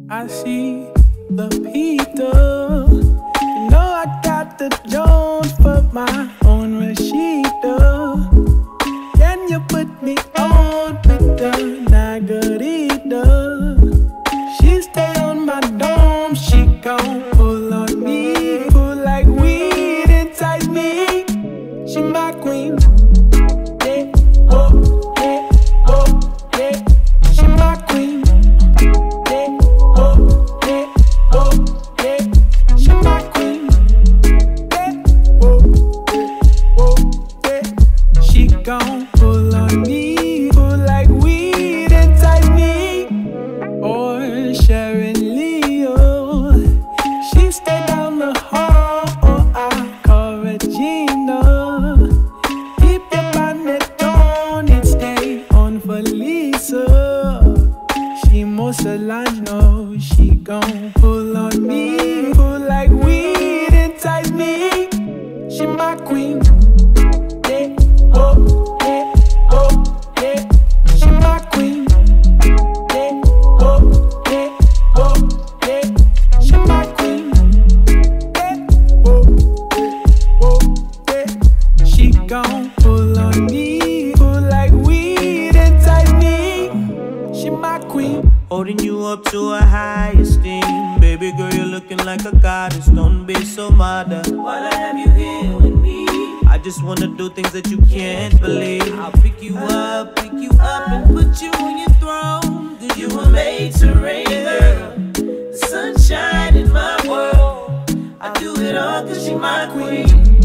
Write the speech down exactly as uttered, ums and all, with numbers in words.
I see the Peter. You know I got the Jones for my own Rashida. Can you put me on with the Nagarita? She stay on my dome, she gon' pull on me, pull like weed, entice me. She my queen. Yeah, oh, yeah, oh, yeah. She my queen. Gon' pull on me, pull like weed, entice me. Or Sharon Leo, she stay down the hall, or I call Regina. Keep your bonnet on and stay on for Lisa. She more Solano, she gon' pull on me, pull like weed, entice me. She my queen. Gon' pull on me, pull like weed, entice me. She my queen. Holding you up to a high esteem. Baby girl, you're looking like a goddess. Don't be so modern. While I have you here with me, I just wanna do things that you can't believe. I'll pick you up, pick you up and put you on your throne. Cause you were made to reign, girl. The sunshine in my world. I do it all cause she my queen.